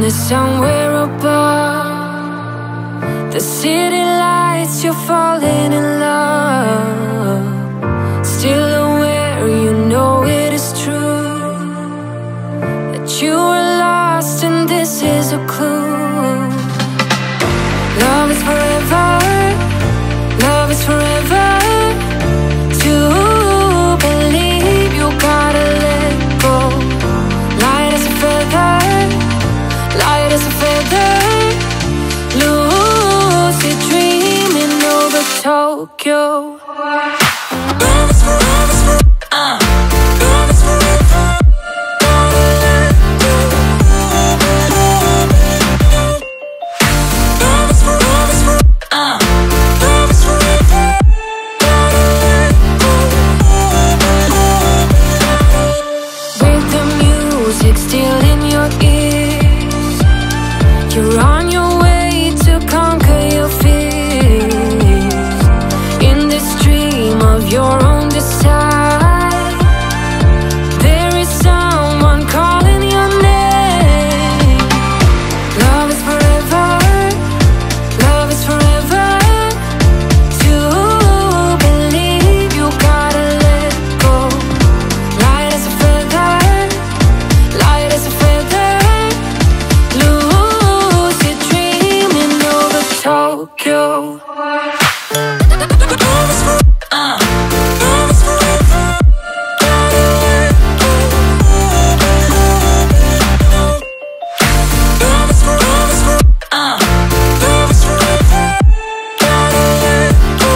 somewhere above the city lights, you're falling in love. Still aware, you know it is true that you were lost and this is a clue. Love is forever, love is forever. To believe you gotta let go. Light as a feather, light as a feather. Lucid dreaming over Tokyo. Love is forever, love is forever. Gotta let go. Love is forever, love is forever. Gotta let go. With the music still in your ears, you're on your way to conquer your fears. In this dream of your own desire, there is someone calling your name. Love is forever, love is forever. To believe you gotta let go. Light as a feather, light as a feather. Lucid dreaming over Tokyo. Love is forever, gotta let go. Love is forever, love is forever. Gotta let go.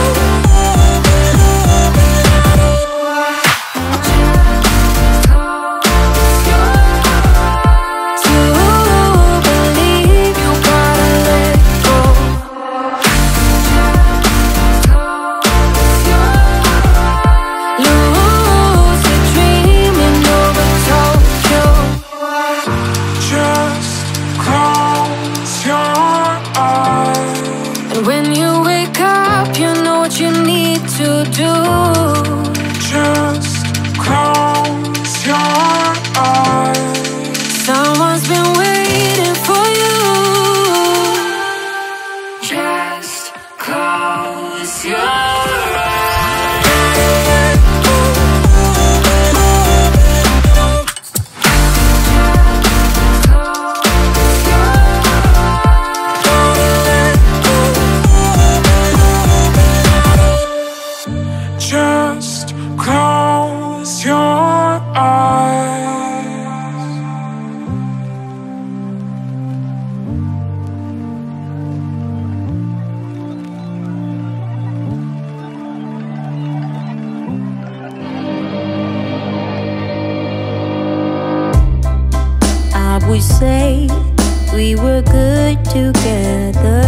To believe you gotta let go. Lucid dreaming over Tokyo. Just close your eyes, and when you wake up, you know what you need to do. Just close your eyes. Someone's been waiting for you. Just close your eyes. Just close your eyes. I would say we were good together.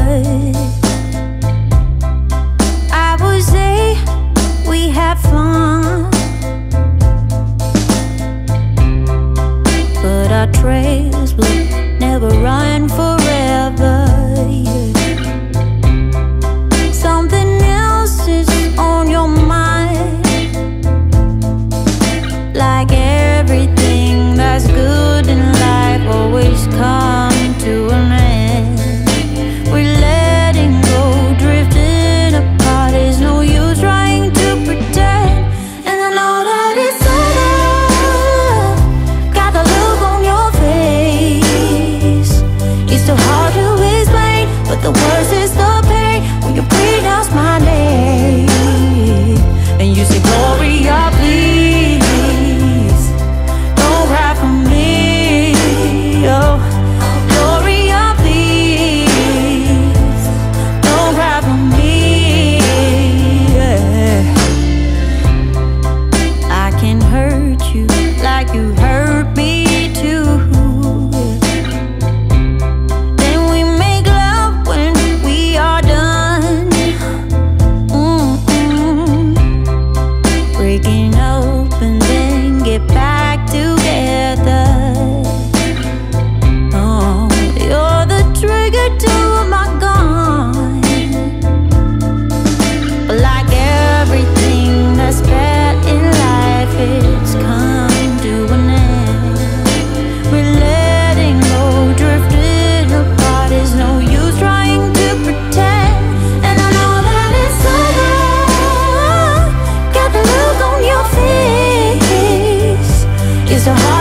I would say we had fun, but our trails will never run forever. Something else is on your mind, like everything that's good in life always comes to an end. We're letting go, drifting apart. There's no use trying to pretend. And I know that it's enough. Got the look on your face. It's It's so hard